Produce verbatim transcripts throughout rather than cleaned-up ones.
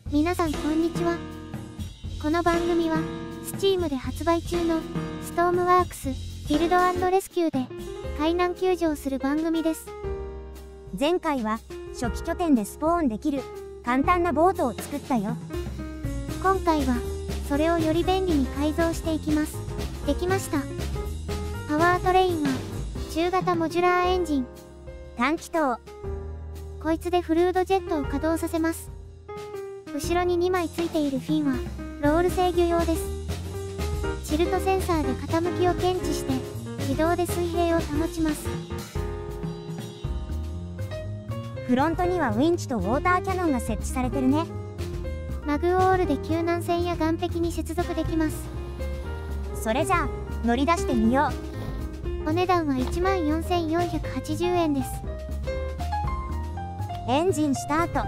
皆さんこんにちは。この番組は Steam で発売中のストームワークスビルド&レスキューで海難救助をする番組です。 前回は初期拠点でスポーンできる簡単なボートを作ったよ。 今回はそれをより便利に改造していきます。できました。パワートレインは中型モジュラーエンジン、 短気筒、 こいつでフルードジェットを稼働させます。後ろににまいついているフィンはロール制御用です。チルトセンサーで傾きを検知して自動で水平を保ちます。 フロントにはウインチとウォーターキャノンが設置されてるね。 マグオールで救難船や岸壁に接続できます。 それじゃあ乗り出してみよう。お値段はいちまんよんせんよんひゃくはちじゅうえんです。 エンジンスタート。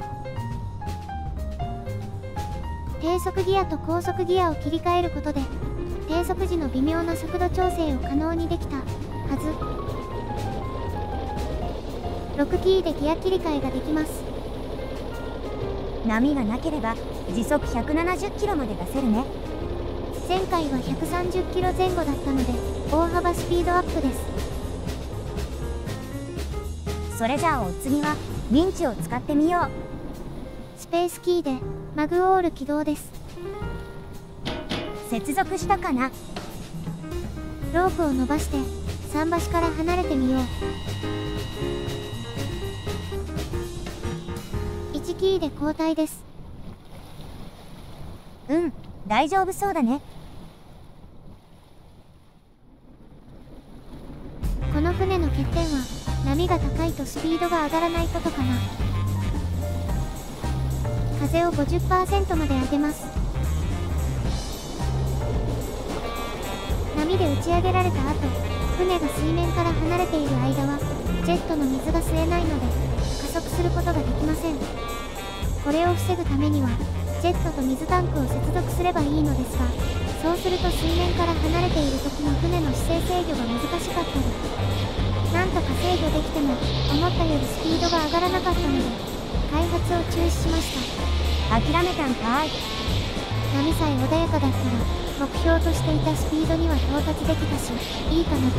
低速ギアと高速ギアを切り替えることで低速時の微妙な速度調整を可能にできたはず。ろくキーでギア切り替えができます。 波がなければ時速ひゃくななじゅっキロまで出せるね。 前回はひゃくさんじゅっキロぜん後だったので大幅スピードアップです。 それじゃあお次はウィンチを使ってみよう。 スペースキーでマグオール起動です。 接続したかな。 ロープを伸ばして桟橋から離れてみよう。いちキーで交代です。 うん、大丈夫そうだね。 この船の欠点は波が高いとスピードが上がらないことかな。風を ごじゅっパーセント まで上げます。波で打ち上げられた後、船が水面から離れている間はジェットの水が吸えないので加速することができません。これを防ぐためにはジェットと水タンクを接続すればいいのですが、そうすると水面から離れている時の船の姿勢制御が難しかったり、なんとか制御できても思ったよりスピードが上がらなかったので開発を中止しました。 諦めたんかーい。 波さえ穏やかだったら目標としていたスピードには到達できたしいいかなと。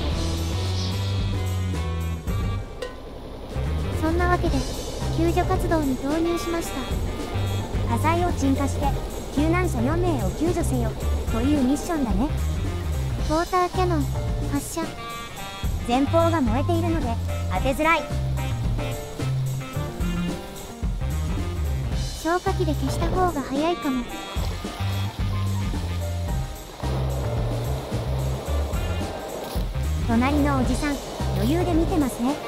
そんなわけで救助活動に投入しました。 火災を鎮火して救難者よんめいを救助せよというミッションだね。 ウォーターキャノン発射。 前方が燃えているので当てづらい。 消火器で消した方が早いかも。 隣のおじさん余裕で見てますね。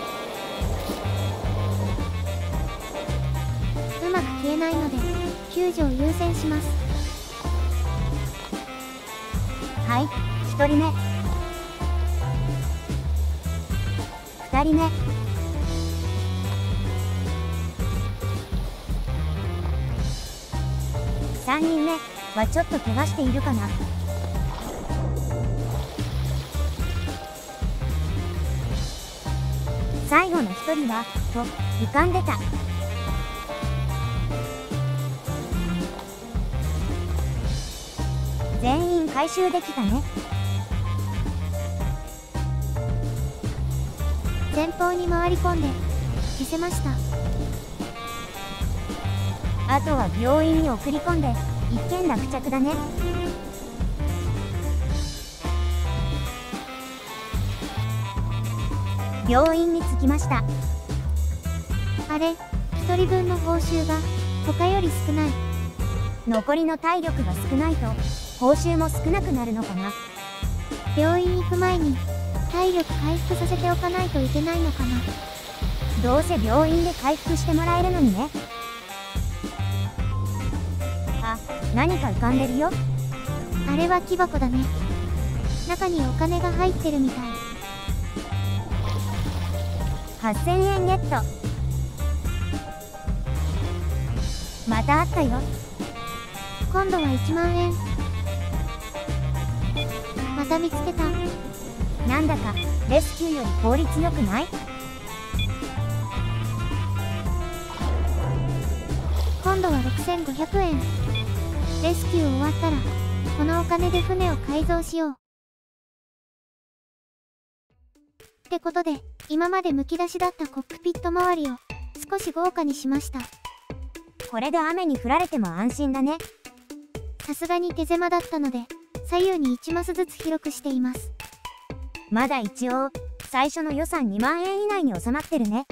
うまく消えないので救助を優先します。 はい、ひとりめ、ふたりめ、さんにんめはちょっと怪我しているかな。最後のひとりはと浮かんでた。全員回収できたね。 前方に回り込んで消せました。 あとは病院に送り込んで一件落着だね。病院に着きました。 あれ、ひとりぶんの報酬が他より少ない。 残りの体力が少ないと報酬も少なくなるのかな。 病院行く前に体力回復させておかないといけないのかな。 どうせ病院で回復してもらえるのにね。あ、何か浮かんでるよ。 あれは木箱だね。中にお金が入ってるみたい。 はっせんえんゲット。またあったよ。 今度はいちまんえん。また見つけた。 なんだかレスキューより効率よくない？ 今今度はろくせんごひゃくえん。レスキュー終わったらこのお金で船を改造しよう。ってことで今までむき出しだったコックピット周りを少し豪華にしました。 これで雨に降られても安心だね。 さすがに手狭だったので左右にいちマスずつ広くしています。 まだ一応最初の予算にまんえん以内に収まってるね。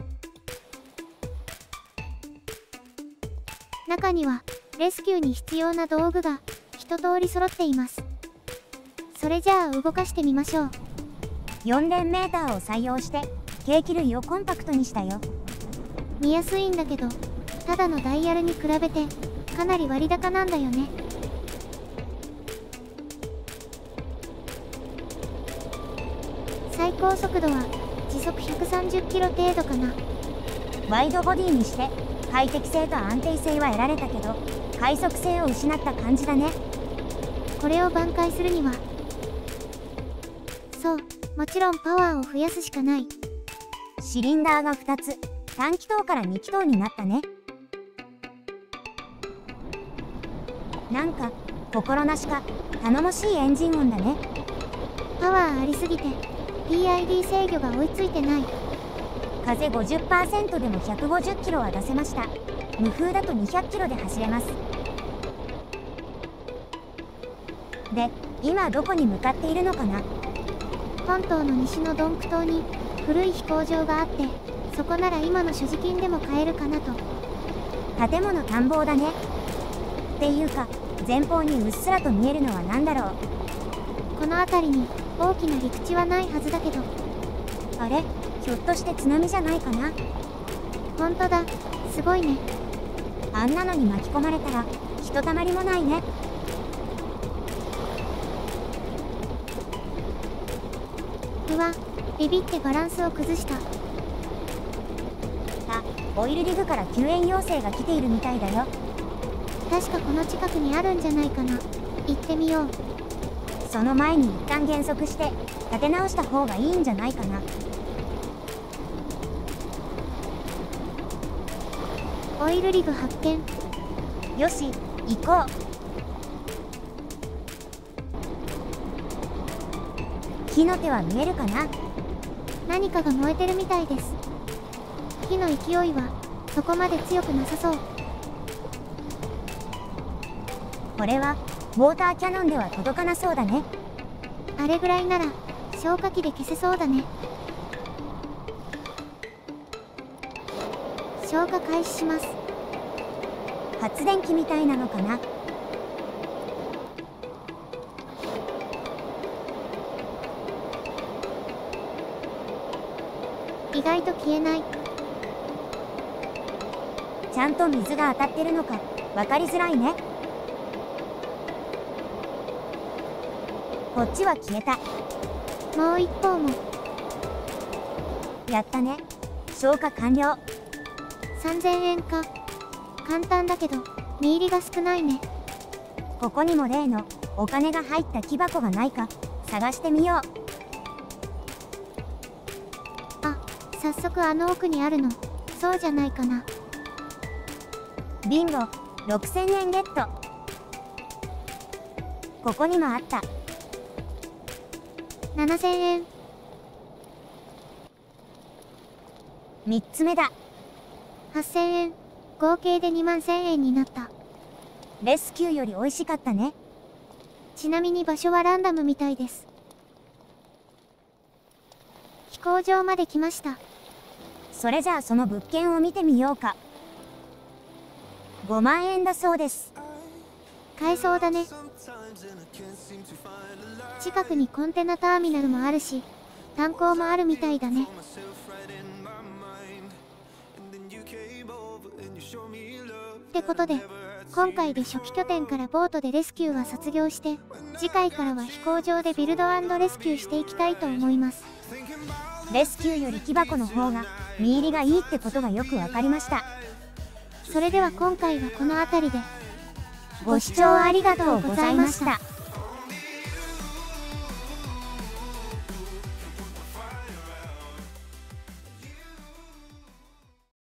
中にはレスキューに必要な道具が一通り揃っています。それじゃあ動かしてみましょう。 よんれんメーターを採用して計器類をコンパクトにしたよ。 見やすいんだけどただのダイヤルに比べてかなり割高なんだよね。最高速度は時速ひゃくさんじゅっキロ程度かな。 ワイドボディにして快適性と安定性は得られたけど快速性を失った感じだね。 これを挽回するにはそうもちろんパワーを増やすしかない。 シリンダーがふたつ単気筒からに気筒になったね。なんか心なしか頼もしいエンジン音だね。 パワーありすぎて ピーアイディー 制御が追いついてない。 風 ごじゅっパーセント でもひゃくごじゅっキロは出せました。無風だとにひゃっキロで走れます。で、今どこに向かっているのかな。 本島の西のドンク島に古い飛行場があって、そこなら今の所持金でも買えるかなと。 建物探訪だね。っていうか前方にうっすらと見えるのは何だろう。 この辺りに大きな陸地はないはずだけど。 あれ、ひょっとして津波じゃないかな。 ほんとだ、すごいね。 あんなのに巻き込まれたらひとたまりもないね。 うわ、ビビってバランスを崩した。 あ、オイルリグから救援要請が来ているみたいだよ。 確かこの近くにあるんじゃないかな。行ってみよう。 その前に一旦減速して立て直した方がいいんじゃないかな。 オイルリグ発見。 よし、行こう。火の手は見えるかな。 何かが燃えてるみたいです。火の勢いはそこまで強くなさそう。 これはウォーターキャノンでは届かなそうだね。 あれぐらいなら消火器で消せそうだね。消火開始します。 発電機みたいなのかな。 意外と消えない。 ちゃんと水が当たってるのか分かりづらいね。こっちは消えた。 もう一方も。 やったね。消火完了。 さんぜんえんか。簡単だけど実入りが少ないね。 ここにも例のお金が入った木箱がないか探してみよう。 あ、早速あの奥にあるの。そうじゃないかな。 ビンゴ、ろくせんえんゲット。ここにもあった。 ななせんえん。 みっつめだ。 はっせんえん。合計でにまんせんえんになった。 レスキューより美味しかったね。 ちなみに場所はランダムみたいです。飛行場まで来ました。 それじゃあその物件を見てみようか。ごまんえんだそうです。 買えそうだね。近くにコンテナターミナルもあるし、炭鉱もあるみたいだね。ってことで、今回で初期拠点からボートでレスキューは卒業して、次回からは飛行場でビルド&レスキューしていきたいと思います。 レスキューより木箱の方が実入りがいいってことがよくわかりました。 それでは今回はこの辺りで。 ご視聴ありがとうございました。